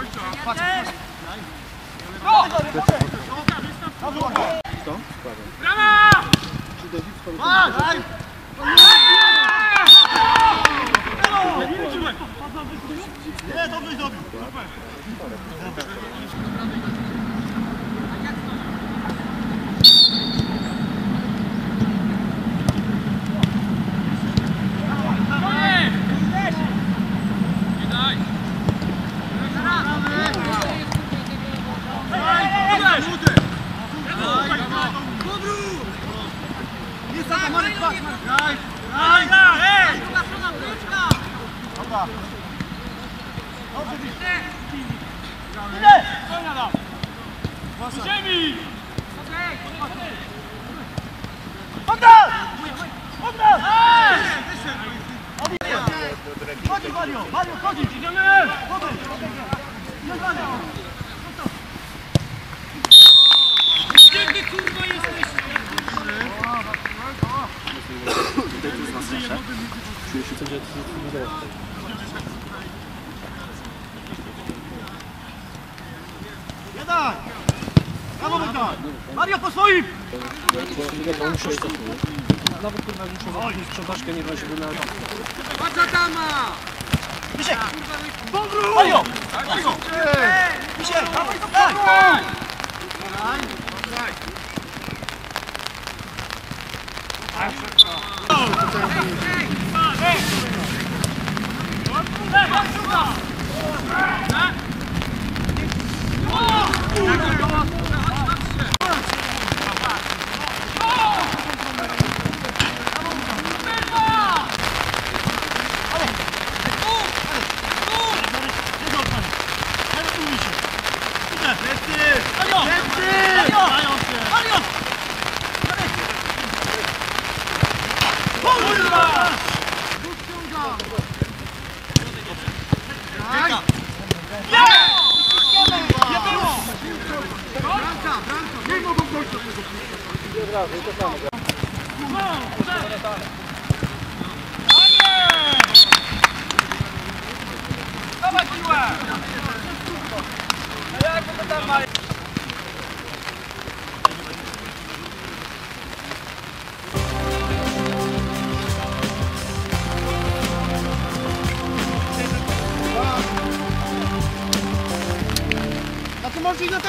Mario, chodź, idziemy! Gdzie kurwa jesteś? Tutaj tu jest nas nasze. Czuję się coś, że to nie daje. Jeden! Brawo, Bogdan! Mario, po swoim! To muszę się cofnąć. Nawet kurwa muszę sprzątaczkę nie brać, żeby na... Patrz Adama! Misiek! Mario! Mario! Misiek! Daj! Dawaj piłę! Jak to tam ma? A ty możesz iść na